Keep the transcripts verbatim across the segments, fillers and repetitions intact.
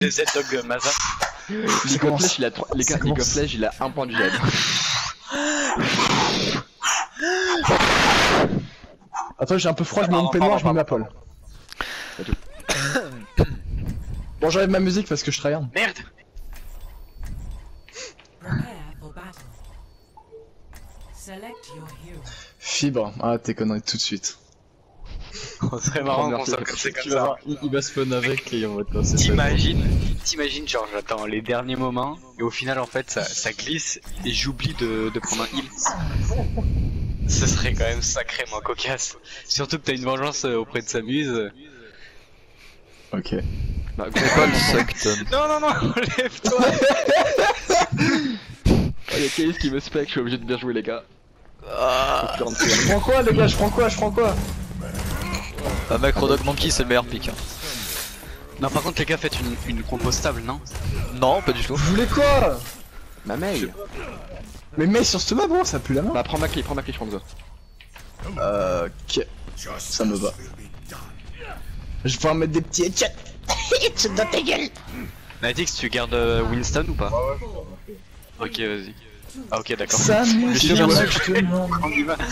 Les Z-Dog Maza. League of Legends il a trois... Les gars, League of Legends il a un point du G A D. Attends, j'ai un peu froid, je mets une peignoir, je mets ma pole. Bon, j'enlève ma musique parce que je tryhard. Merde. Fibre, ah tes conneries tout de suite. Oh, c'est marrant qu'on soit comme ça. Voir, il, il va spawn avec et on va te lancer. T'imagines, t'imagines genre j'attends les derniers moments et au final en fait ça, ça glisse et j'oublie de, de prendre un heal. Ce serait quand même sacrément cocasse. Surtout que t'as une vengeance auprès de Samuse. Ok. Bah gros pas le suck. Non non non, lève-toi. Oh, y'a Case qui me spec, je suis obligé de bien jouer les gars. Ah. Je prends quoi les gars, je prends quoi, je prends quoi? Ah mec, Rodog Monkey c'est le meilleur pick. Hein. Non par contre les gars faites une, une compo stable non? Non pas du tout. Vous voulez quoi? Ma mail. Mais mail sur ce map bro, ça pue la main. Bah prends ma clé, prends ma clé, je prends ça. Euh, ok. Ça me va. Je vais pouvoir mettre des petits headshots. Headshots dans ta gueule. Nadix tu gardes euh, Winston ou pas? Ok vas-y. Ah ok d'accord. Ça me Je suis va, sûr je te demande. On y va.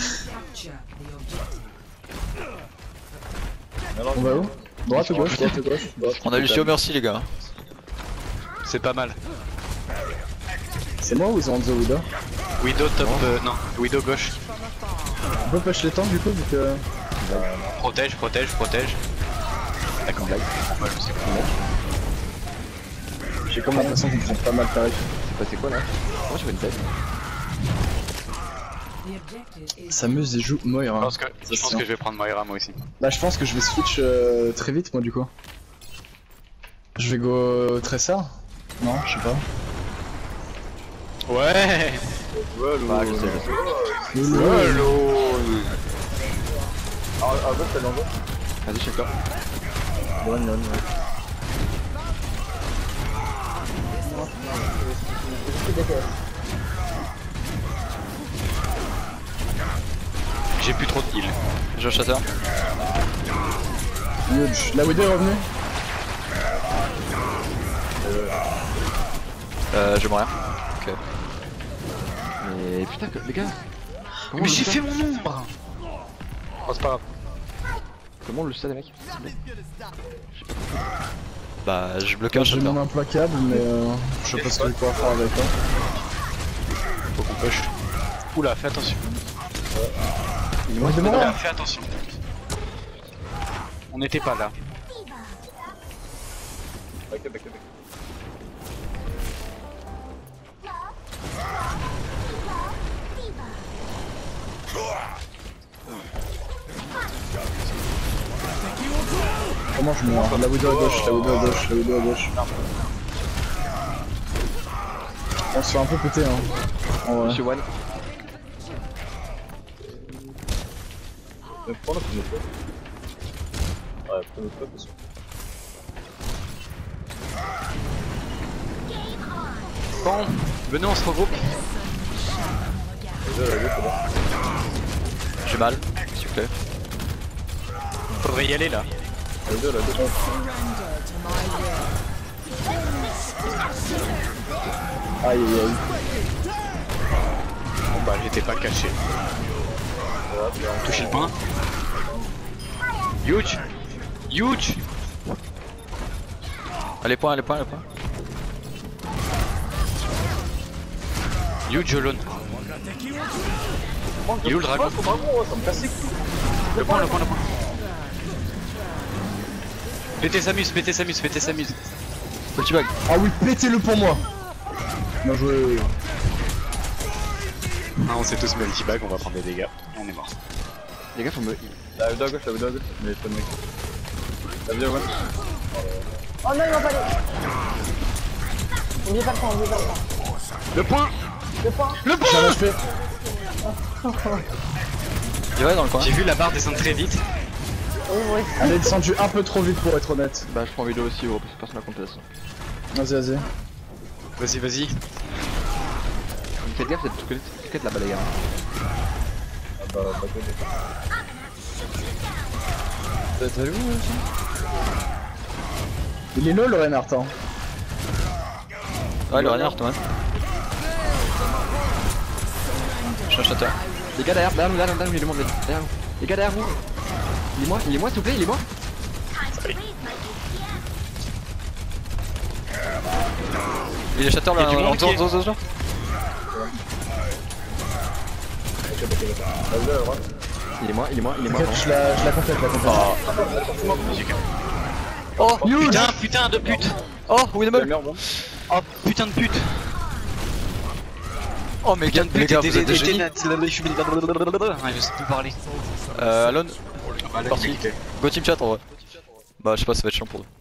On va où? Droite ou gauche? Droite ou gauche? Droite. On a Lucio, merci les gars. C'est pas mal. C'est moi ou ils ont The Widow? Widow top euh, non, Widow gauche. On peut push les temps du coup vu que... Protège, protège, protège. D'accord. J'ai comme l'impression qu'on prend pas mal tarif. C'est passé quoi là? Moi je fais une tête. S'amuse et joue Moira. Je pense que je, pense que je vais prendre Moira moi aussi. Bah je pense que je vais switch euh, très vite moi du coup. Je vais go Tracer? Non, je sais pas. Ouais. Bah je sais, je sais. Ah, ah, bah, t'as l'envoi. Vas-y check toi. Non, non, non. J'ai plus trop de heal. Je chasseur. Huge. La Widow est revenue. Euh, je vais mourir. Ok. Mais putain que... les gars. Mais j'ai fait mon ombre. Oh c'est pas grave. Comment on le sait les mecs? Bah, je bloque un J'ai chasseur. mon implacable mais euh, je sais pas ce que je vais pouvoir faire avec hein. Faut qu'on push. Oula, fais attention. Il manque de mort. Oula, fais attention. On n'était pas là. Comment je meurs? La Widow à gauche, la Widow à gauche, la Widow à gauche. On se fait un peu péter hein. En vrai. Monsieur One. Prends la première fois. Ouais, première fois parce que... Bon, venez on se regroupe. J'ai mal, s'il vous plaît. Faudrait y aller là. La Widow, la Widow. Aïe aïe aïe. Bon bah j'étais pas caché. Toucher le point. Huge. Huge. Allez, point, allez, point, allez, point. Huge alone. Il est où le dragon? Le point, le point, le point. Pétez Samus, pétez Samus, pétez Samus. Petit bug. Ah oui, pétez-le pour moi. Bien joué. Ah, on s'est tous mis un petit bag, on va prendre des dégâts. On est mort. Les gars faut me... La Widow à gauche, la Widow à gauche. Mais pas de mec. La Widow à gauche. Oh non, il va pas aller. N'oubliez pas le point, n'oubliez pas le point. Le point. Le point. Le J'ai un point. H P. Il va dans le coin. J'ai vu la barre descendre très vite. Oui, oui. Elle est descendue un peu trop vite pour être honnête. Bah je prends vidéo aussi gros, parce que personne n'a compté ça. Vas-y, vas-y. Vas-y, vas-y. Faites gaffe, c'est tout quête là-bas les gars. Ah bah, pas que T'as vu où aussi? Il est low le Reinhardt hein. Ouais, le Reinhardt, ouais. Je suis un shatter. Les gars derrière, derrière nous, derrière nous, derrière nous, il est moi, derrière nous. Les gars derrière vous. Il est moi, il est moi s'il vous plaît, il est moi. Il est shatter là, du en monde qui est- dehors, dehors, dehors. Il est moi, il est moi, il est moi. T'inquiète, je la, je la complète, la complète. Oh, Putain, putain de pute. oh, Winnable. Oh putain de pute. Oh, mais gars, les gars, vous êtes des génies. Ouais, je sais plus parler. Euh, Alon, parti. Go team chat en vrai. Bah, je sais pas, ça va être chiant pour eux.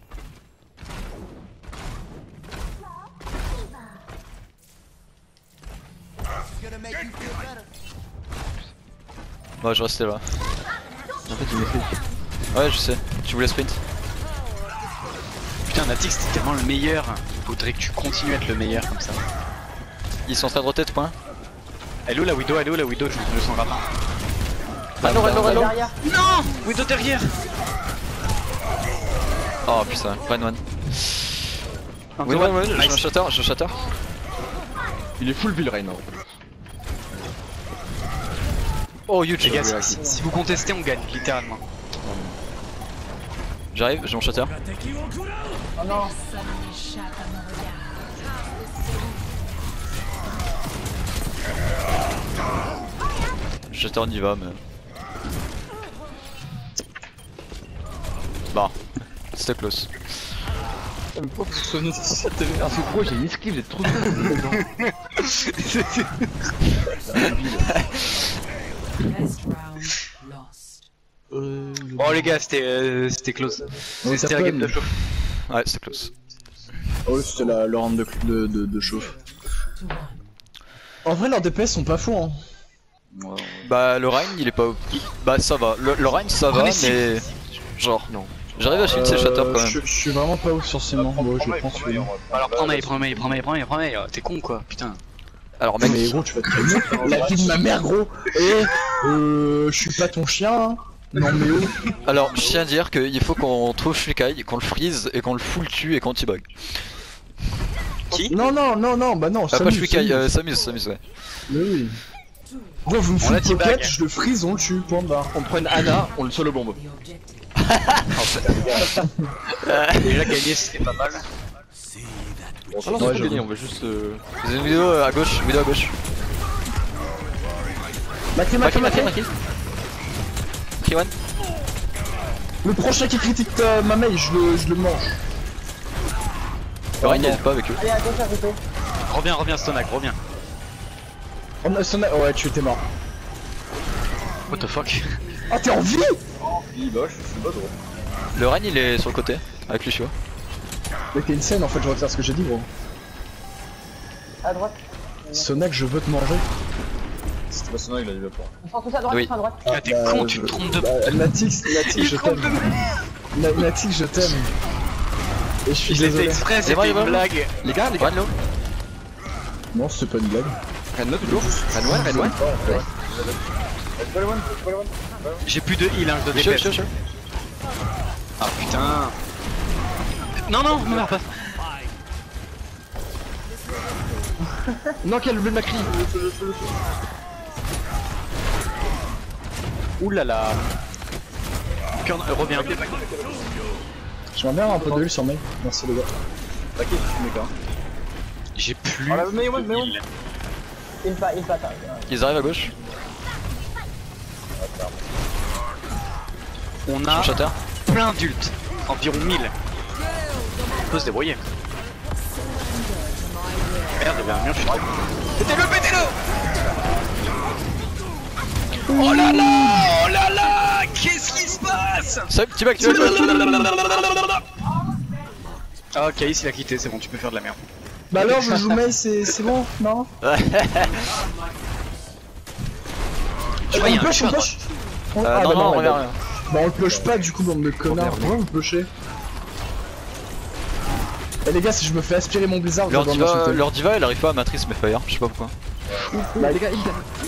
Bah, je restais là. En fait, il m'est fait. Ouais, je sais. Tu voulais sprint? Putain, Natix, t'es tellement le meilleur. Faudrait que tu continues à être le meilleur comme ça. Ils sont en train de roter, point. Elle est où la Widow? Elle est où la Widow? Je me sens rapin. Allo, allo, allo. Derrière. Non! Widow derrière! Oh putain, one one. Un Oui, tour, ouais, ouais, j'ai un nice. shatter, j'ai un shatter. Il est full Vilrain. Hein. Oh, huge. Les gars, si, si- si vous contestez, on gagne, littéralement. J'arrive, j'ai mon shatter. Oh non. Shatter on y va, mais. Bah, c'était close. C'est gros, j'ai une esquive, j'ai trop de Bon, les gars, c'était euh, c'était close. Ouais, C'était ça la peut, game de mais- chauffe. Ouais, c'était close. Oh, c'était la, le round de, de, de, de chauffe. En vrai, leurs D P S sont pas fous, hein. Bah, le Rhine il est pas. Bah, ça va. Le, le Rhine ça va, On est mais. Genre, non. J'arrive à suivre ces shatters quand Euh, je, même. je suis vraiment pas ouf sur ces noms. Ouais, je pense que. Alors, prends mail, prends mail, prends mail, prends mail, prends mail. T'es con quoi, putain. Alors, mec, Mais gros, tu vas te calmer. La vie de ma mère, gros. Eh, euh, je suis pas ton chien, hein. Non, mais oh. alors, je tiens à dire qu'il faut qu'on trouve Shukai, qu'on le freeze et qu'on le full tue et qu'on t'y bug. Non, non, non, non, bah non. Ah, pas Samus, Shukai, Samus. euh, Samus, Samus, ouais. Mais oui. Gros, vous me On l'a foutez teabag. pocket, je le freeze, on le tue, point barre. On prenne Anna, on le solo bombe. Déjà gagner, c'était pas mal. Ah non, c'est Ouais, pas je gagné, vois. on va juste. Euh... Vous avez une vidéo à gauche, vidéo à gauche. Macré, macré, macré. Kiwan. Le prochain qui critique ta- ma mail, je le, je le mange. Le Rhine il est pas avec eux. Allez, à gauche à côté. Reviens, reviens, Stonac, reviens. On a sonné. Ouais, tu étais mort. What the fuck? Ah, t'es en vie? Le Rhine il est sur le côté, avec Lucio. Mais t'es une scène en fait, je retire ce que j'ai dit, gros. À droite. Sonac, je veux te manger. On sort tous à droite, Oui. tous à droite. Ah, t'es Bah, con, je- tu te trompes de. Bah, Natix, Natix, je t'aime. Na- Natix, je t'aime. Et je suis Je l'ai fait désolé. exprès, C'est c'était vrai, une Yvan blague. Les gars, les gars. Rhine low. Non, c'est pas une blague. Red toujours. Red one, red one. J'ai plus de heal, hein, je dois Lucio, dépêcher. Lucio, Lucio. Ah putain. Non, non, me meurs pas. Non, quel bleu de Macri. Oulala. Puis on- euh, reviens. J'aimerais bien avoir un peu de heal sur mail. Merci les gars. J'ai plus. de heal. Il pas, il pas. attends. Ils arrivent à gauche. On Mon a shatter. plein d'ults. Environ mille. On peut se débrouiller. Merde, il y avait un mur, je suis trop. Pétez-le, pétez-le! Oh là là! Oh là là! Qu'est-ce qui se passe? Ça, petit back, tu vas Ah, Kais il a quitté, c'est bon, tu peux faire de la merde. Bah alors, je joue mail, c'est c'est bon? Non? Je vois, il y a On un push, on mur à push? On- Euh, ah, non, bah non, ouais, regarde. bah- Bah on le push pas du coup, bande de connards. merde. Pourquoi vous pushez? Eh les gars, si je me fais aspirer mon blizzard, Leur vous allez diva, m'insulter. leur diva elle arrive pas à Matrice mais Fire, je sais pas pourquoi. Bah, Les gars, il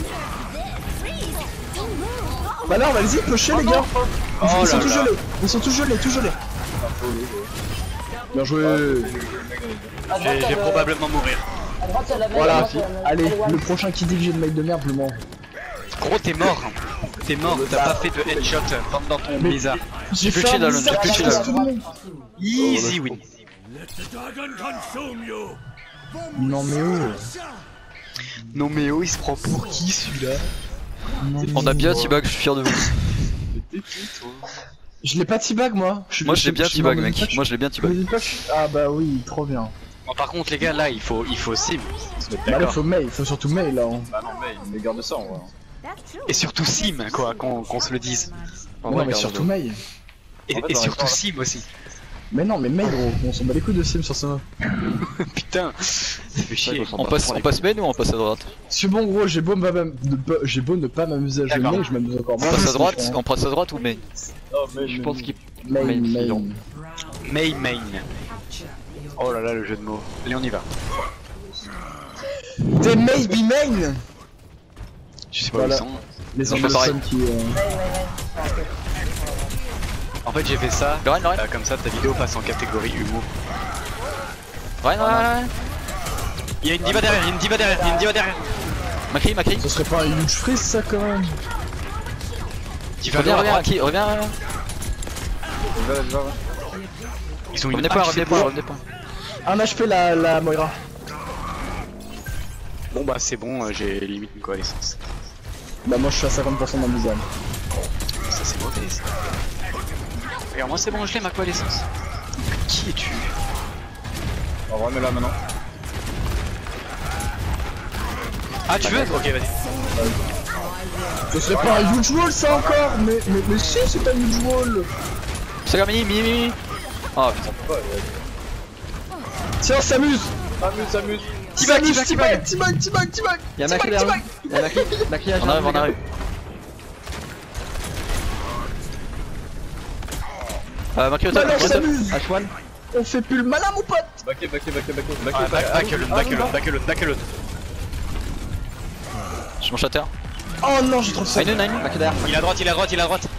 Bah non, vas-y, pushez les gars. Ils, Oh ils sont là tous là. gelés, ils sont tous gelés, tous gelés. Bien joué. À droite, J'ai il y a j'ai le- probablement mourir. À droite, il y a la main, à Voilà, droite, il y a la main. allez, Allez, le one. prochain qui dit que j'ai une mail de merde, je le mange. Gros, t'es mort. T'es mort, t'as pas fait de headshot pendant ton Mais- blizzard. J'ai plus fait chill, un Alon, bizarre j'ai plus qui chill, casse Alon. tout le monde. Easy win. Non mais oh. Non mais oh, il se prend pour qui celui-là? Non, mais On a bien oh. T-Bag, je suis fier de vous. Je l'ai pas T-bag moi. Je suis- Moi je l'ai bien suis- T-Bag non, mais mec, dis pas que moi je l'ai bien je- me T-Bag. dis pas que je- Ah bah oui, trop bien. Bon, par contre les gars, là il faut il faut sim. Bah là, D'accord. faut mail, faut surtout mail là. hein. Bah non, mais mais garde ça, on va. Et surtout sim quoi, qu'on qu'on se le dise. Mais non mais surtout mail. Et, En fait, et on surtout répond- sim aussi. Mais non mais mail gros, on s'en bat les couilles de sim sur ça. Putain, ça fait chier. On passe, on passe main ou on passe à droite? C'est bon gros, j'ai beau, m'am- ne pas- j'ai beau ne pas m'amuser à jouer D'accord. mail, je m'amuse encore On moins. passe à c'est droite, chiant. on passe à droite ou main? Non, mais Je pense qu'il. Mail, mail, mail. non. Main main. Oh là là le jeu de mots. Allez on y va. T'es mail be main. Je sais pas Voilà. où ils sont. Les Non, je fais anglophones qui. euh, En fait j'ai fait ça. Lorraine, Lorraine, euh, comme ça ta vidéo passe en catégorie humour. Lorraine, Lorraine. Il y a une diva derrière, il y a une diva derrière, il y a une diva derrière. Macri, Macri. Ce serait pas un huge freeze ça quand même. Diva Reviens, à reviens, droite. Macri, reviens, reviens. va, va, va. Ils ont une Revenez pas, hache, revenez c'est pas, bon. revenez pas. Un H P la, la Moira. Bon bah c'est bon, euh, j'ai limite une coalescence. Bah moi je suis à cinquante pour cent dans le design. Ça c'est mauvais ça. Regarde moi c'est bon, je l'ai ma coalescence. Qui es-tu? On va remettre là maintenant. Ah tu veux? Ok vas-y. Ce serait pas un huge wall ça encore. Mais, mais, mais si c'est un huge wall. C'est comme mini, mini, mini. Ah putain. Tiens on s'amuse. S'amuse, s'amuse. T-Bag, S'amuse, T-Bag, T-Bag, T-Bag, T-Bag, T-Bag. Y'a Macri derrière nous. Y'a Macri, Macri à On arrive, on arrive. Euh, Macri au top, Bah là on Macri au top. s'amuse. H one. On fait plus le malin mon pote. Backé, backé, backé, backé, Ouais, backé. back, back alone, back alone, back alone, back alone. Je mon shatter. Oh non j'ai trop de ça. Nine, nine. Macri derrière. Il est à droite, il est à droite, il est à droite.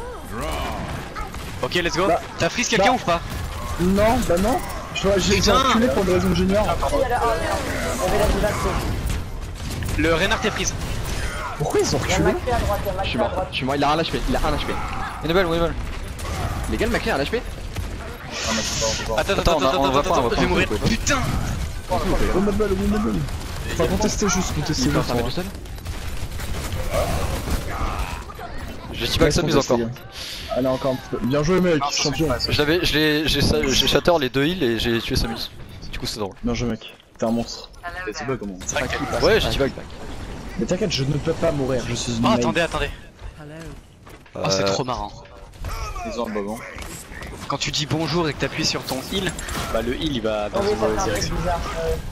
Ok let's go. Bah, T'as freeze quelqu'un bah. ou pas? Non bah non. Je vois, j'ai été Putain. enculé pour des raisons que j'ignore. Ah, Il y a la- ah, merde. Il y avait la diva, c'est- Le Reinhardt est freeze. Pourquoi ils ont Il y a reculé? Macri à droite, il y a Je Macri suis à mort, droite. je suis mort, il a un H P, il a un H P. Une balle, une balle. Les gars, le Macri a un H P. Ah, mais c'est pas- on peut pas. Attends, Attends, attends, on a- attends, on va attends, pas, on va attends, pas, je vais on mourir. va pas. Putain. Win balle, win balle. Enfin contester juste, contester Il peut juste. faire tout seul. J'ai T-Bag s'amuse encore. Allez encore un petit peu. Bien joué mec, champion. Je l'avais, je l'ai, j'ai ça- j'ai shatter les deux heals et j'ai tué Samus. Du coup c'est drôle. Bien joué mec, t'es un monstre. C'est pas comment. C'est vrai que- Ouais, j'ai T-Bag. Mais t'inquiète, je ne peux pas mourir, je suis une Oh main. attendez, attendez. Oh c'est Euh, trop marrant. Ils ont le bavon. Quand tu dis bonjour et que t'appuies sur ton heal, bah le heal il va dans Oh oui, une ça mauvaise fait un peu direction. bizarre.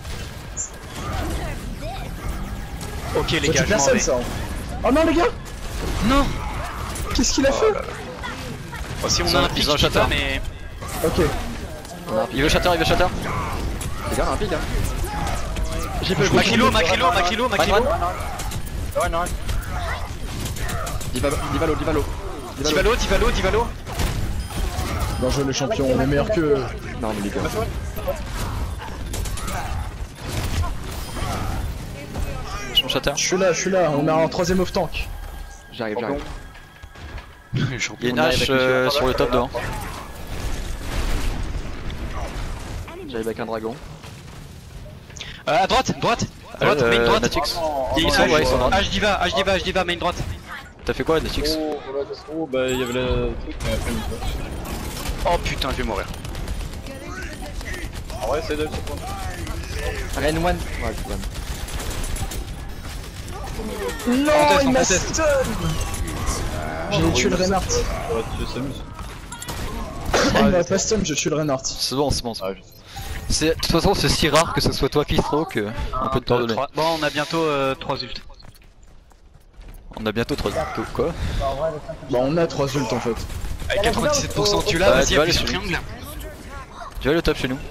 euh. Ok les Ça gars, tue je m'en personne vais. ça. Oh non les gars, Non. qu'est-ce qu'il a fait? Oh, si on Ils a ont- un ils pic, ont un je sais pas, shatter. mais Ok. Il veut shatter, il veut shatter. Les gars, on a un pic, hein. J'ai pas Makilo, Makilo, Makilo, Makilo. Ouais, non, ouais. Divalo, Divalo, Divalo. Divalo, Divalo, Divalo. Bien joué les champions, on est meilleurs que eux. Non, mais les gars. Je mon shatter. Je suis là, je suis là, on a un troisième off tank. J'arrive, j'arrive. Il y a une On arrive hache avec une euh, sueur. sur le top devant. J'arrive avec un dragon. Euh, à droite, droite, droite, main Euh, droite. Natix. Il y a Ils sont une ouais, ils sont droite. H diva, H diva, H diva, main droite. T'as fait quoi, Natix? Oh, voilà, ça se trouve, bah il y avait le truc, mais après, il Oh putain, je vais mourir. En vrai, c'est de ce point. Rain one. Ouais, c'est bon. Non, Conteste, il m'a conteste. stun. J'ai tué le Reinhardt. Ouais, tu s'amuses. Il m'a pas stun, j'ai tué le Reinhardt. C'est bon, c'est bon. c'est bon. Ah, je sais. C'est- De toute façon, c'est si rare que ce soit toi qui throw que on peut te pardonner. Trois- Bon, on a bientôt trois ults. On a bientôt trois. Quoi? En vrai, le cinq, Bah on a trois ults en fait. Avec quatre-vingt-dix-sept pour cent tu l'as, Ouais, vas-y, tu vas appuie aller sur sur triangle. Tu vas aller au top chez nous.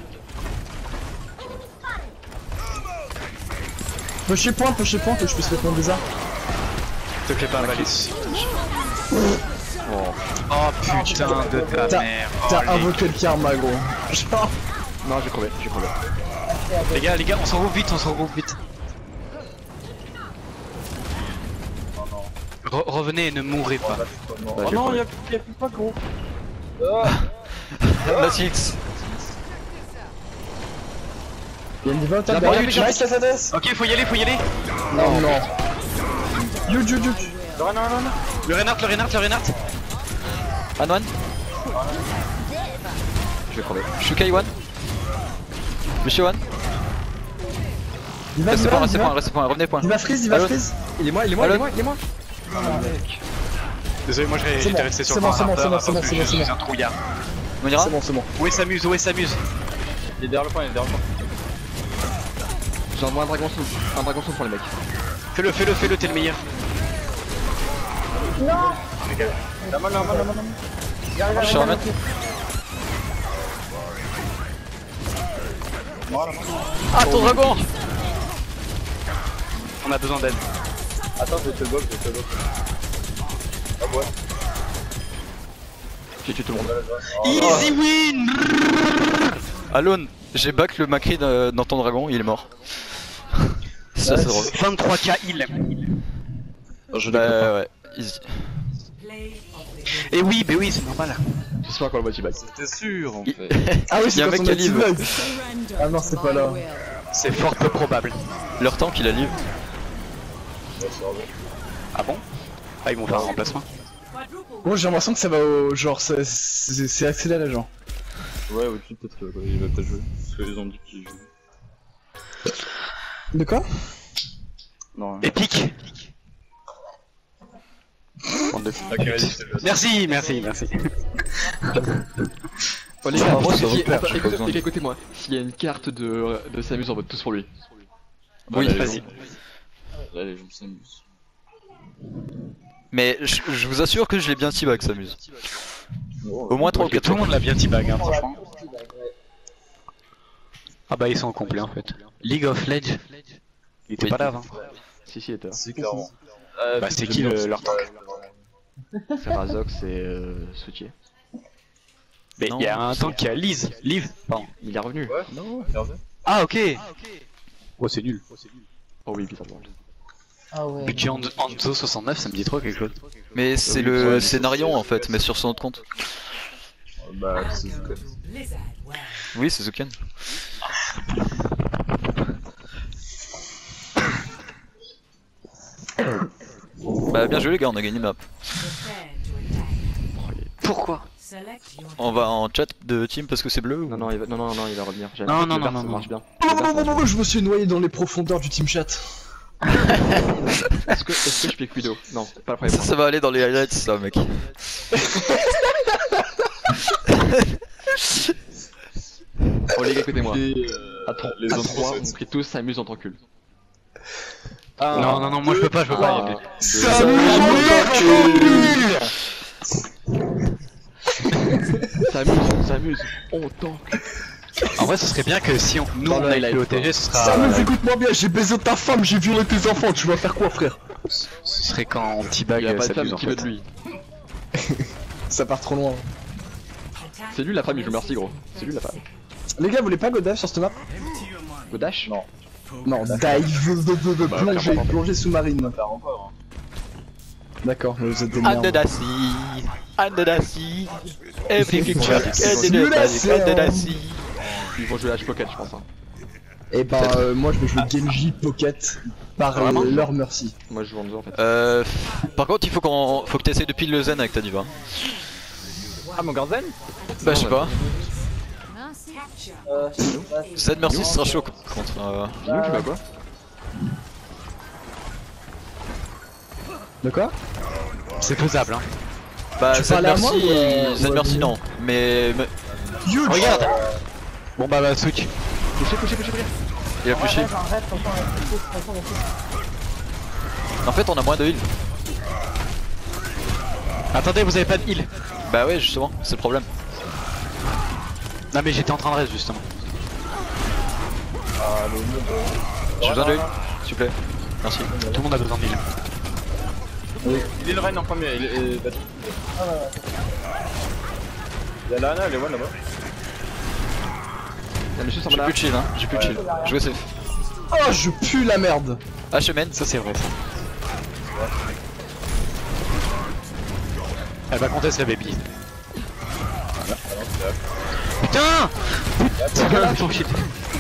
Pusher point, pusher point, que je puisse répondre des arts. Te fais pas avaler. Oh. Oh putain de ta T'as mère. t'as Oh, les... invoqué le karma, gros. Genre. Non, j'ai crevé, j'ai crevé. les gars, les gars, on s'en regroupe vite, on s'en regroupe vite. Re revenez et ne mourrez pas. Bah, Oh j'ai non, crevé. y'a y'a plus pas gros. La six. Y'a une diva au top Là-bas, derrière. il y a une Nice la S A D S. Ok, faut y aller, faut y aller. Non, non. Huge, huge, huge. Non, non, non, non. Le Reinhardt, le Reinhardt, le Reinhardt. Anwan. Je vais crever. Je suis K un. Je suis one. Diva, Restez point, diva, restez point, diva. restez point, revenez point. Diva freeze, diva Allô freeze. Il est moi, il est moi, il est Allô moi, il est moi. Désolé, moi C'est j'étais bon, resté sur c'est le bon, c'est bon, Reinhardt c'est bon, parce c'est bon, que c'est bon, je c'est suis bon. un trouillard. On ira. C'est bon, c'est bon. Où est s'amuse, où est s'amuse. Il est derrière le point, il est derrière le point. J'envoie un dragon souffle, un dragon souffle pour les mecs. Fais-le, fais-le, fais-le, t'es le meilleur. La main, la main, la main, la main. Je suis remettre. Ah ton dragon. On a besoin d'aide. Attends, je vais te le box, je vais te le box. Ah ouais. J'ai tué tout le monde. Easy win. Alone, j'ai back le Macri de- dans ton dragon, il est mort. Ça c'est drôle. vingt-trois K heal. Je Bah ouais, easy. Et oui, bah oui, c'est normal. J'espère qu'on le voit T-Bag. T'es sûr en Il- fait. Ah oui, Il y c'est a un quand mec on qui a a live. T-Bug. Ah non, c'est pas là. C'est fort peu probable. Leur tank il a live. Ah bon? Ah, ils vont faire un remplacement. Moi j'ai l'impression que ça va au. Genre, c'est- c'est c'est accéléré, genre. Ouais, au-dessus peut-être que ouais, il va peut-être jouer. Parce qu'ils ont dit qu'il joue. De quoi? Non, Épique. Ok, vas-y, c'est le. Merci, merci, merci. Oh les gars, Ah, moi, ça si- repère, attends, j'ai pas écoutez- besoin de- écoutez-moi. S'il y a une carte de, de Samus, on vote tous pour lui. Oui, Là, les vas-y. gens- Là, les gens s'amusent. Mais je, je vous assure que je l'ai bien teabag s'amuse. Au moins trois ou quatre Tout le fois. monde l'a bien teabag, hein, franchement. Ah bah, ils sont au complet en fait. League of Legends. Il était Oui. pas là avant. Si, si, il était là. C'est clairement. Bah, c'est qui le- leur tank? C'est Razok, c'est euh, Soutier. Mais Non, il y a un c'est- tank qui a Liz. Liv. Pardon. Il est revenu. Ouais, non, regardez. Ah, ok. Oh, c'est nul. Oh oui, bizarrement. Budget Anzo Anzo soixante-neuf, ça me dit trop quelque chose. Mais c'est Oui, le ouais, scénario en fait, mais sur son autre compte. Bah, c'est Zuka. Oui, c'est Zuken. Bah bien joué les gars, on a gagné map. Pourquoi? On va en chat de team parce que c'est bleu ou... Non, non, il va, non, non, non, il va revenir. J'ai- Non, non, le non, Berthe, non, ça non. marche bien. Non, non, non, non, non, je me suis noyé dans les profondeurs du team chat. Est-ce que, est-ce que je pique Widow? Non, pas le premier Ça, point. ça va aller dans les highlights ça mec. Oh les gars, écoutez-moi. Et, euh, À trois, les à autres trois, recettes. on crie tous S'amuse en tant que cul. Non, non, non, moi je peux pas, je peux pas. y a plus. S'amuse, s'amuse, on tank. En vrai, ce serait bien que si on, nous Dans on le a highlight, le O T G, ce sera. Ça nous écoute-moi bien, j'ai baisé ta femme, j'ai violé tes enfants, tu vas faire quoi, frère? Ce serait quand on Il teabag y a pas de s'abuse femme en qui veut de fait. lui. Ça part trop loin. C'est lui la femme, il joue merci gros. C'est lui la femme. Les gars, vous voulez pas go dive sur cette map? Go dash? Non. Non, dive, de, de, de, Bah, plongée, clairement pas. plongée sous-marine. Faire encore, hein. D'accord, mais vous êtes des merdes. Under the sea, under the sea, everything Ils vont tragic, jouer- under ils vont the jouer sea, la under the scène. sea. Ils vont jouer H Pocket, je pense. Hein. Et bah, euh, moi je vais jouer Genji Pocket par Vraiment euh, leur merci. Moi je joue en deux en fait. Euh, par contre, il faut qu'on, faut que t'essayes de pile le zen avec ta diva. Ah, mon Garden? Bah je sais pas. Euh, Zen merci, ce sera chaud contre. Euh... Nous tu vas quoi? De quoi? C'est faisable, hein. Bah Tu Zen parles à moi merci, ou, euh, Zen ou à merci Bruno non. Mais, mais Huge! Regarde. Bon bah bah switch. Poussez, poussez, poussez, poussez. il a pushé. En fait, on a moins de heal. Attendez, vous avez pas de heal. Bah ouais, justement, c'est le problème. Non mais j'étais en train de reste justement. J'ai besoin de heal, s'il vous plaît. Merci. Tout le monde a besoin de heal. Il est le Rennes en premier, il est. il est- Y'a Lana, elle est one là-bas. Y'a monsieur sans J'ai mana. plus de shield, hein. J'ai plus de shield. Je vais safe. Oh, je pue la merde. Ah, je mène. Ça c'est vrai ça. Elle va contester la baby. Putain Putain son shield.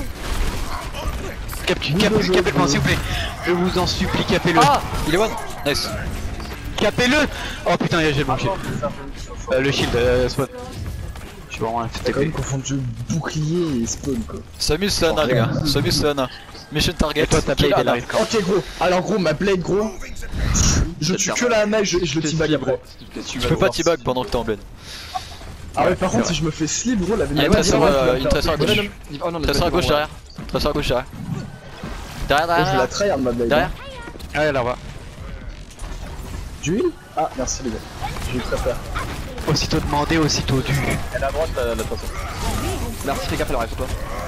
Cap, cap, capez-le s'il vous plaît. Je vous en supplie, capez-le. Ah, il est one. Nice. Capez-le. Oh putain, j'ai le shield. Euh, le shield, euh, spawn. Je suis vraiment un T'as quand même confondu bouclier et spawn quoi. Samus c'est Ana les gars. Samus c'est Ana. Mission target. Et toi ta kill blade elle Ana. arrive quand? Ok gros, alors gros ma blade gros, je tue que la Ana et je, et je le teabag après. Tu peux pas t-bag pendant que t'es en blade. Ah ouais par contre si je me fais slip gros la Il y a une Venom tresseur euh, une tresseur à gauche. Oh non, Tresseur à gauche derrière. Tresseur à gauche derrière. Derrière je la derrière. tryhard ma blade. Derrière. Ah elle la revoit. D'huile. Ah merci les gars, j'ai eu très peur. Aussitôt demandé, aussitôt dû. Elle est à droite la, la façon. Merci, fais gaffe, elle arrive sur toi.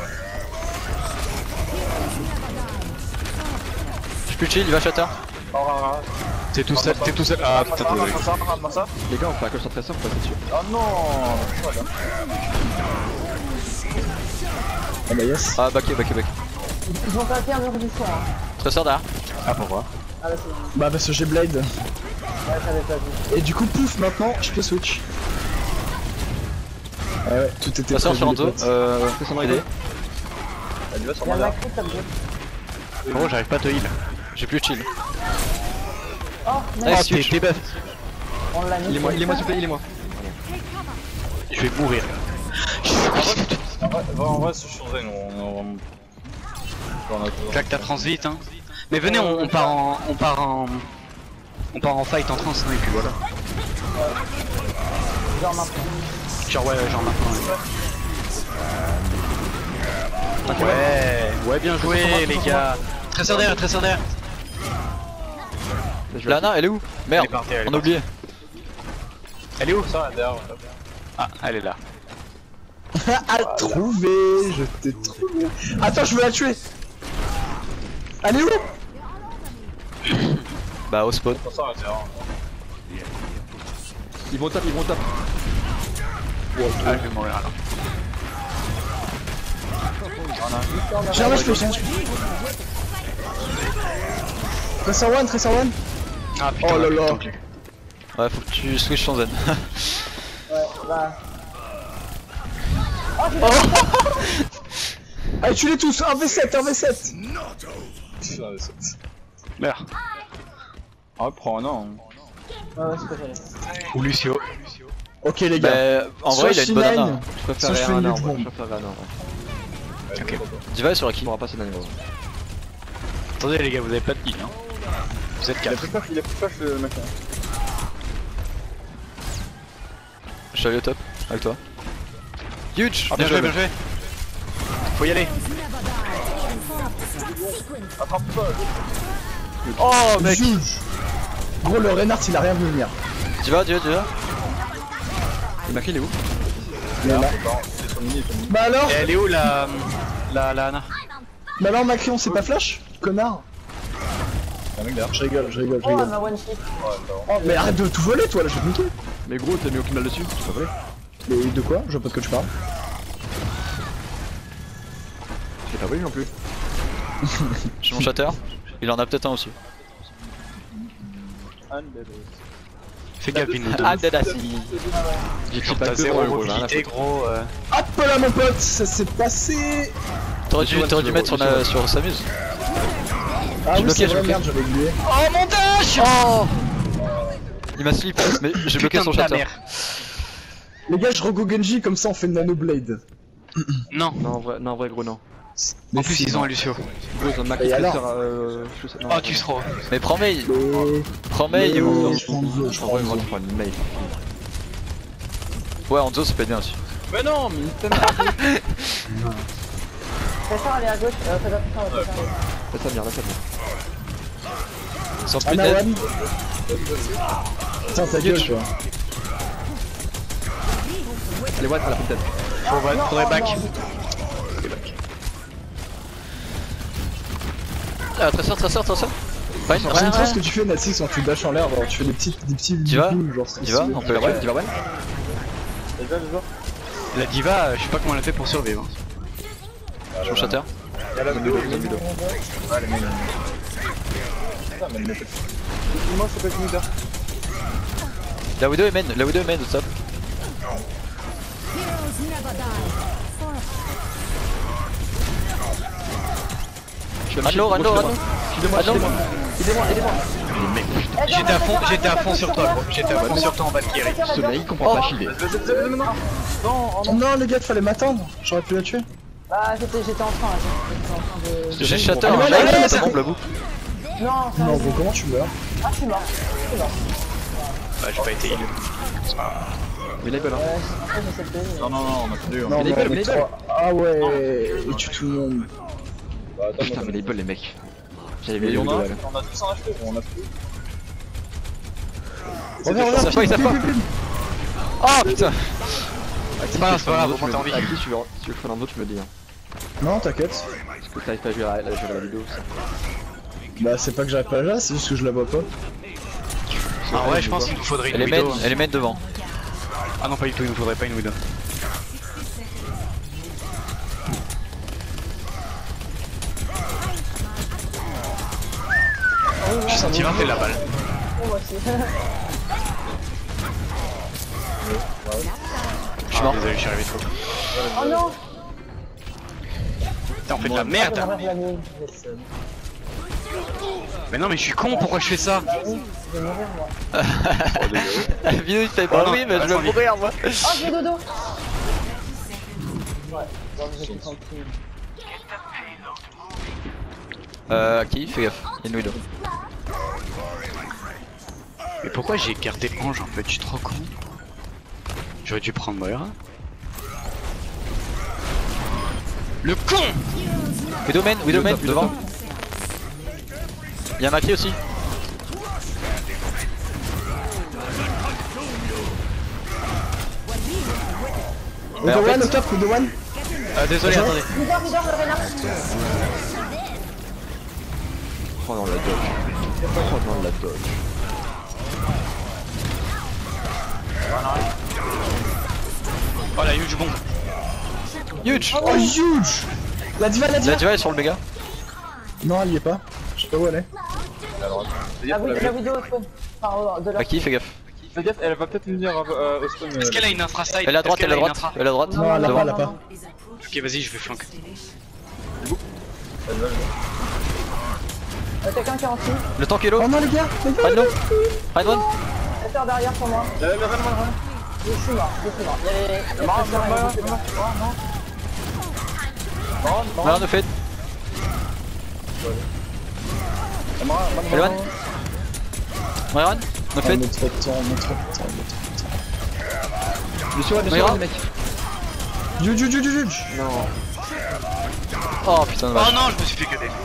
J'ai plus de shield, il va shatter. Oh, oh, T'es tout seul, t'es tout seul. Ah putain oh. désolé. Ramasse ça, ramasse ça. Les gars, on fait un call sur tresseur, faut passer dessus. Oh non. Voilà. Ah bah yes. Ah, backé, backé, backé. Ils vont taper un mur du soin. Hein. Tresseur derrière. Ah pourquoi? Ah là c'est bon. Bah parce que j'ai blade. Ouais, j'avais pas vu. Et du coup pouf maintenant je peux switch. Ah ouais, tout était Tresseur prévu, sur les Anto. potes. Euh. Fais son Aidé. idée. Elle va sur Il y a moi un là. macro, ça me dit. Gros j'arrive pas à te heal. J'ai plus de shield. Oh, Nice. merde, Ah t'es t'es buff. on l'a mis. Il est moi, il est moi, s'il te plaît, il est moi. Je vais mourir. En vrai, en vrai, c'est changé, nous. On, on... on a toujours. Claque ta trans vite hein. Mais venez on, on part en. On part en. On part en fight en trans non et puis voilà. Genre maintenant. Genre ouais genre maintenant. Ouais. Ouais, ouais bien joué les gars. Tresseur derrière, tresseur derrière. Lana, elle est où? Merde, Elle est partie, elle est on a partie. oublié. Elle est où? Ça, derrière. Ah elle est là. Ah trouvé, je t'ai trouvé. Attends je veux la tuer. Elle est où? Bah, au spawn. Ça, derrière. Ils vont taper, ils vont taper. Ah je vais mourir alors. J'ai un H P, j'ai un H P. Tracer one, Tracer one. Ah putain. Oh là là. putain. Ouais, faut que tu switches ton zen. Ouais, bah. Allez tue-les tous, un V sept, un V sept. Meurs. Ah, prends un an. Ouais, ouais, c'est ce que j'allais. Ou Lucio. Ok les gars. Bah, en vrai, il a une bonne Soit Ana. Shinane, Je soit je préfère fais une Ana, en lutte vrai. bombe. Je préfère Ana, en vrai. Ok. Diva est sur la Il kill. pourra passer l'année, gros. Attendez les gars, vous avez pas de heal hein. Vous êtes Il a quatre. pris puff, il a pris puff le mec. Je suis allé au top, avec toi. Huge! Ah bien joué, bien joué. Faut y aller. Oh, mec! Juge. Gros le Reinhardt il a rien vu venir. Diva, Diva, Diva. Le Macri, il est où? Il est là. C'est son mini, son mini. Bah alors Et elle est où la. La, la Ana? Bah alors Macri on s'est pas flash? Connard. Un mec derrière. Je rigole, je rigole, je Oh, elle rigole. m'a one shit. Ouais, d'accord. Oh mais arrête de tout voler toi là, je vais te niquer. Mais gros, t'as mis aucune balle dessus, tu peux pas. Mais de quoi? Je vois pas de quoi tu parles. J'ai pas volé non plus. J'ai mon shatter. Il en a peut-être un aussi. Fais gaffe Vino. Ah, Dadassi. Dis pas que t'as que zéro gros, j'ai rien à mobilité gros. euh. Hop là mon pote, ça s'est passé. T'aurais dû, t'aurais dû mettre sur, la, sur Samus. Ah J'ai oui bloqué, c'est j'ai vrai, bloqué. merde, j'avais oublié. Oh mon dash! Oh! Il m'a slip, mais j'ai bloqué Putain son de ta shatter. mère. Les gars je rego Genji comme ça on fait une nano blade. Non. Non, en vrai, non, en vrai, gros, non. En plus ils ont un Lucio. Gros, ils ont le Macri, Et alors tresseur, euh. je sais- non, Oh non, tu non. seras. Mais prends mail! Mais... Prends mail mais- ou. Je prends deux, je En prends vrai, gros, deux. je prends une mail. Ouais, Hanzo, ça peut être bien aussi. Mais non, mais il t'aime Tresseur, elle est à gauche. Euh, fais attention à la tresseur. Laisse ça venir, laisse ça venir. Sans speed Ana dead. one. Tiens ta gueule toi. Allez, ouais, ça la peut-être. Faut va- faudrait back. Ah, tresseur, tresseur, tresseur. Fine, J'aime ouais, trop ce que ouais. tu fais Natixx quand tu dashes en l'air, genre tu fais des petits des petits Tu vas boules, genre c'est Tu vas stylé. On peut Tu vas la ouais, tu vas ouais. Déjà, déjà. La diva, je sais pas comment elle a fait pour survivre. Je suis shatter. Y'a la vidéo, y'a la vidéo. Ouais, les mecs. Putain, mais elle me fait. Moi, je peux pas finir. La Widow est main, la Widow est main, stop. Rano, Rano, Rano. Aidez-moi, aidez-moi, aidez-moi, aidez-moi. J'étais à fond, j'étais à fond sur toi gros. J'étais à fond sur toi en Valkyrie. Ce mec il comprend pas chiller. Oh non les gars, fallait m'attendre. J'aurais pu la tuer. Bah j'étais j'étais en train, j'étais en train de... J'ai shatter, Allez, allez, allez, ça allez. bombe la boue. Non, ça Non va. gros, comment tu meurs? Ah je suis mort, je suis mort. Bah j'ai pas été heal. Mais label hein. Ouais, après j'essaie de payer. Non, non, non, on a plus. Non, Mais les mais balles, on est les trois. Ah ouais, il tue tout le monde. Bah, attends, Putain, mais label les mecs. J'avais mais mis on le a, duel. on a tous un H P, on a plus. Reviens, Ça reviens, fight, ça pile, fight. pile, pile. Oh putain. C'est pas grave, c'est pas grave, on t'en envie. Aki, tu veux si tu veux faire un autre, tu me le dis. Hein. Non, t'inquiète. Parce que t'arrives pas à gérer la, gérer la vidéo. Ça. Bah, c'est pas que j'arrive pas là, c'est juste que je la vois pas. Ah ouais, je pense qu'il nous faudrait Elle une est main, Widow. elle est main devant. Ah non, pas du tout, il nous faudrait pas une Widow. J'ai senti vingt la balle. Oh, moi aussi. Je suis mort. Désolé, je suis arrivé trop tôt. Oh non. Putain, on fait de la merde. Je vais mourir la nuit. Mais non, mais je suis con, pourquoi je fais ça? Bah oui, je vais mourir moi. La vidéo il fait pas non, bruit, mais je vais attends, mourir moi. Oh je vais dodo. Ouais, bon, j'étais tranquille. Euh, Aki, fais gaffe, y'a une Widow. Mais pourquoi j'ai gardé Ange en fait? Je suis trop con. J'aurais dû prendre Moira. Le con! Widow main, Widow main, devant. Y'a Maki aussi. Au Mais en de fait- one, au top, au de one. Euh, désolé, Bonjour. attendez. Leader, leader, le renard. Oh non, la dodge. Oh non, la dodge. Oh la huge bombe. Huge. Oh, huge. La diva, la La diva. diva est sur le méga. Non, elle y est pas. Je sais pas où elle est. La vidéo, la vidéo au spawn. Enfin, oh, de la... Aki, fais gaffe. Fais gaffe, elle va peut-être venir euh, au spawn. Est-ce qu'elle a une infra-side? Elle est à droite, elle est à droite, elle est à droite. Non, elle a Devant. pas, elle a pas. Ok, vas-y, je vais flanquer. Euh, quelqu'un qui est en dessous. Le tank est low. Oh non, les gars, les gars. Rhino. Rhino. Rester derrière pour moi. Je suis mort, je suis mort. Il y a les... les presseurs et les boucles. Oh non. Rien de fait. Eloane. Myron. No On fait. met trop de temps, on met trop de temps, on met trop de temps. Je suis Myron. les mecs. Huge, huge, huge, huge. Non. Oh putain de Oh vache. non, je me suis fait que des.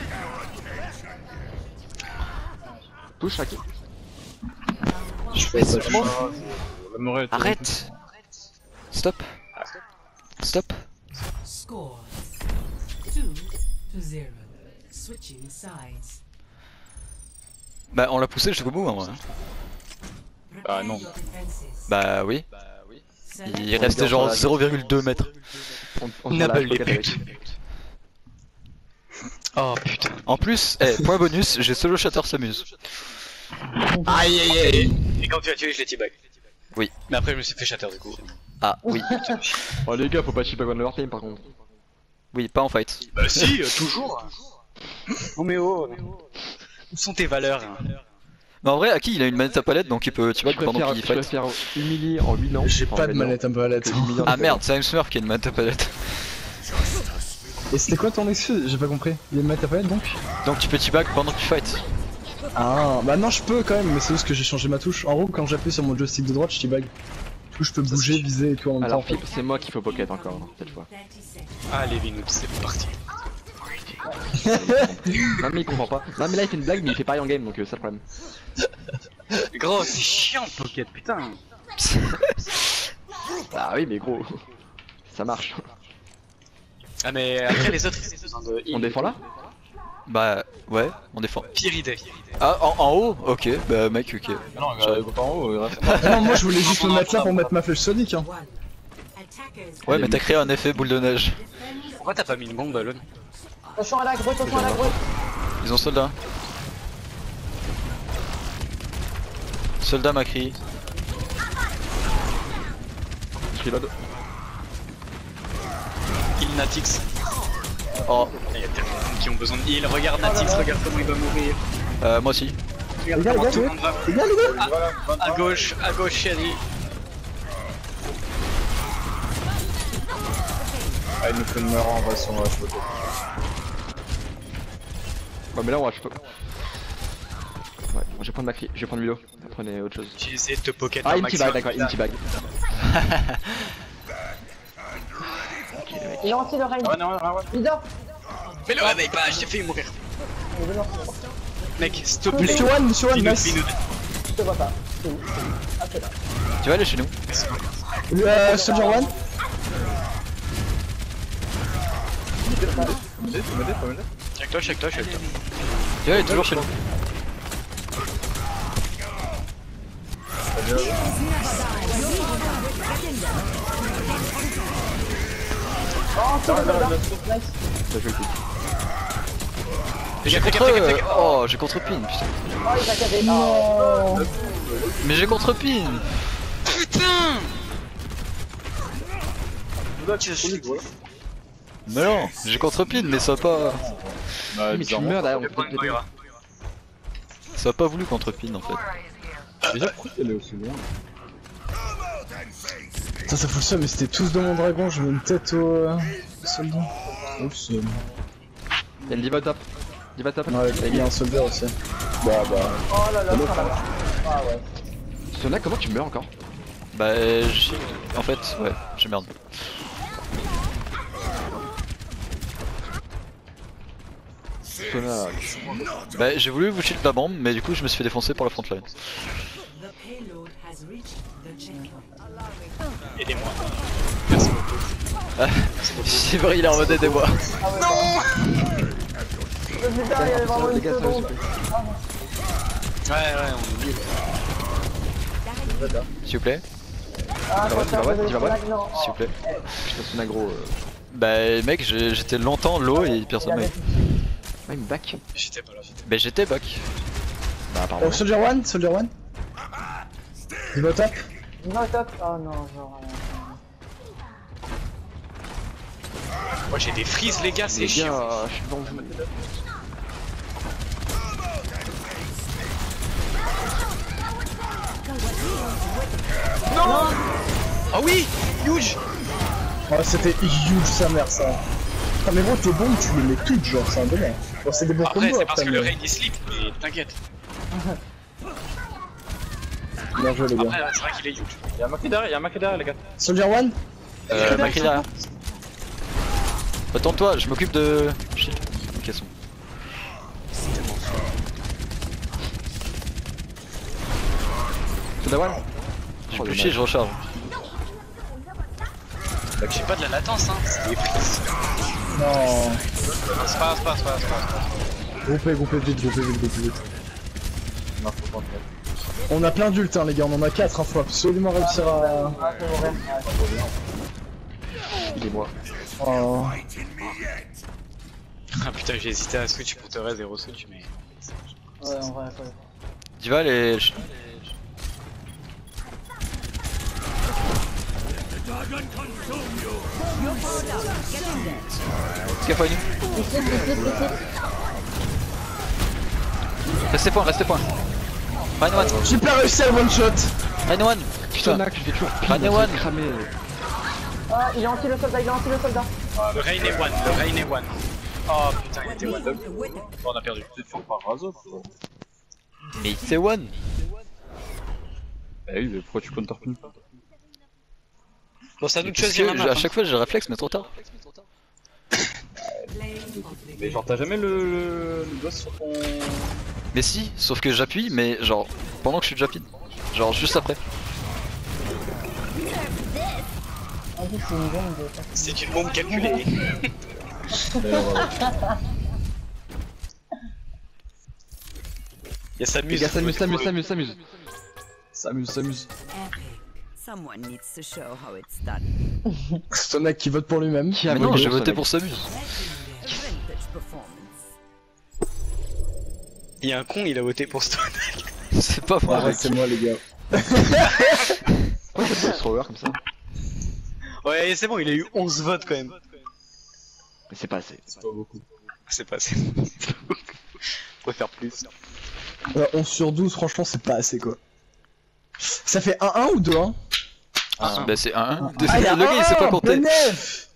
Touche, Aki. Je fais ça, je Arrête. Stop. Stop. Score two to zero. Switching sides. Bah on l'a poussé jusqu'au bout hein, ouais. Ah non. Bah oui. Il restait genre zéro virgule deux mètres. On, on N'a se pas lâche les pocket avec. putes. Oh putain. En plus, eh, point bonus, j'ai solo shatter s'amuse. Aïe aïe aïe. Et quand tu as tué, je l'ai teabag. Oui. Mais après, je me suis fait shatter du coup. Ah oui. Oh les gars, faut pas chip à One Team par contre. Oui, pas en fight. Bah si, euh, toujours. Oh mais oh. Où sont tes valeurs hein? Mais en vrai, Aki il a une manette à palette donc il peut tu vois Je pendant préfère, qu'il je fight. préfère humilier en huit ans. J'ai enfin, pas de en manette un peu à l'aide. humilier en Ah dix merde, c'est un Smurf qui a une manette à palette. Et c'était quoi ton excuse? J'ai pas compris. Il y a une manette à palette donc? Donc tu peux teabag pendant que tu fight. Ah, bah non, je peux quand même, mais c'est juste que j'ai changé ma touche. En gros, quand j'appuie sur mon joystick de droite, je teabag. Du coup, je peux bouger, viser et tout en même Alors, temps. c'est moi qui faut pocket encore, hein, cette fois. Allez, Vinoup, c'est parti. Non, mais il comprend pas. Non, mais là, il fait une blague, mais il fait pareil en game, donc euh, c'est le problème. Gros, c'est chiant, Pocket, putain. Ah oui, mais gros, ça marche. Ah, mais après, les autres, ils ont besoin de. On défend là? Bah ouais, on défend. Pire idée. Ah en, en haut? Ok, bah mec ok. Ah non, il va pas en haut, il reste. Ah non, moi je voulais juste me mettre là pour mettre ma flèche sonique. Hein. Ouais, mais t'as créé un effet boule de neige. Pourquoi t'as pas mis une bombe, Alone? Attention à la grotte, attention à la grotte. Ils ont soldat. Soldat Macri. Je reload. Heal Natix. Oh, Il y a tellement de gens qui ont besoin de heal. Regarde Natix, regarde comment il va mourir. euh, moi aussi. Regarde Les gars, comment les tout le gars, monde va. Les gars, les gars. Voilà, À gauche, à gauche, Yanni. Ah, il nous fait une meurant, on va sur la photo. Ouais, mais là on rush pas. Ouais, bon, je vais prendre ma cri, je vais prendre Milo. Prenez autre chose. J'ai essayé de te pocket Ah, un une petite maximum. bag, d'accord, une petite bag. Il a anti le raid. Ah ouais, non, ouais, ouais. Leader. Mais le réveille pas, je t'ai fait mourir. Mec, s'il te plaît. Monsieur One, Monsieur One, Fais-nous, nice. fais-nous. Je te vois pas. C'est où? Ah, c'est là. Tu vas aller chez nous. Euh, Soldier One. Faut m'aider, faut m'aider, faut m'aider. Check toi, check toi, check toi. Tu vas aller toujours chez nous. Oh, c'est le soldat. Nice. Là, je vais le coup. J'ai J'ai fait contre... gaffe, fais gaffe. Oh, j'ai contre pin, putain. Oh, il t'a cadé. Oh. Mais j'ai contre pin. Putain. Mais non, j'ai contre pin, mais ça a pas... Ouais, Mais tu meurs derrière, on peut Prends une te Moira. Ça a pas voulu contre pin en fait. Déjà, pourquoi elle est aussi loin? Ça, ça fout le seum, mais c'était tous dans mon dragon. Je mets une tête au euh, soldat. Oh, le seum. Y'a le diva top. Diva top. Ouais, il y a un soldat aussi. Bah, bah. Oh là là, ça va. Ah ouais. Sona, comment tu meurs encore? Bah, j'ai... En fait, ouais, j'ai merde. Sona. Bah, j'ai voulu vous shield la bombe, mais du coup, je me suis fait défoncer par la frontline. The payload has reached the checkpoint. Aidez-moi. C'est vrai, il est en mode aidez-moi. Le putain, il y avait vraiment Les une gars, ça va, seconde. Ouais, ouais, on oublie. S'il vous plaît, Ah, Tu vas attention, voir, vous tu vas avez voir. fait la- non. s'il vous plaît. Putain, Sona gros. Euh... Bah, mec, j'ai- j'étais longtemps low et personne m'a... Ah, il me back. J'étais pas là, j'étais Bah, j'étais back. Bah, pardon. Euh, Soldier One, Soldier One. Il va top. Non, top. Oh non, genre. Moi j'ai des frises, les gars, c'est Les chiant. gars, je suis devant vous. Oh oui, huge. Oh, c'était huge sa mère ça. Ah, mais gros, tes bombes, tu les mets toutes, genre, c'est un délire. Bon, c'est des bons Après, combos c'est parce après, que le mais. raid il slip, mais t'inquiète. Bien joué, les gars. Après, c'est vrai qu'il est huge. Y'a un Macri derrière, y'a un Macri derrière, les gars. Soldier One. Euh, Macri derrière. Attends-toi, je m'occupe de... Shield. Ok, son. Sona One. J'ai Oh, plus dommage. chier, je recharge. J'ai pas de la latence, hein, c'est des frises. Non. C'est pas, c'est pas, c'est pas, c'est pas. Groupez, groupez vite, groupez vite, groupez vite. Non, faut pas en faire. On a plein d'ultes, hein, les gars, on en a quatre, hein, faut absolument réussir à. Ah, c'est vrai. Il est moi. Oh. Ah putain, j'ai hésité à switch pour te raise et re-switch, mais. Ouais, en vrai, ouais. Diva, les... Scapé à nous. Ici, ici, ici. Restez point, restez point. Ryan one, J'ai pas réussi à one shot. Ryan one. Putain. Sona, tu fais toujours pile. Ryan one. Cramé. Ah, il est anti le soldat, il est anti le soldat. Ah, le rain est one, le rain est one. Oh putain, il était one. Bon, on a perdu. C'est fort par Razov, quoi. Mais c'est one. Bah oui, mais pourquoi tu counterpin pas? Bon, c'est à nous de Parce choisir la que map. à hein. chaque fois j'ai le réflexe, mais trop tard. Mais genre, t'as jamais le, le, le doigt sur ton. Mais si, sauf que j'appuie, mais genre pendant que je suis déjà pin. Genre juste après. En plus, c'est une bombe de. C'est une bombe calculée. Y'a Les s'amuse. gars, s'amuse, s'amuse, s'amuse, s'amuse. S'amuse, s'amuse. Epic. Someone needs to show how it's done. Stonak qui vote pour lui-même. Qui a Mais non, voté j'ai pour voté Stonak? pour Samus. Il y a un con, il a voté pour Stone. C'est pas moi, Ah, mec. c'est moi les gars. Pourquoi il y a des throwers comme ça? Ouais, c'est bon, il a eu onze votes quand même. Mais c'est pas assez. C'est pas beaucoup. C'est pas assez. On peut faire plus. Ouais, onze sur douze, franchement, c'est pas assez quoi. Ça fait un un ou deux un? Ah, bah c'est un un. Ah, il y a Le gars il sait un pas un, compter. le neuf.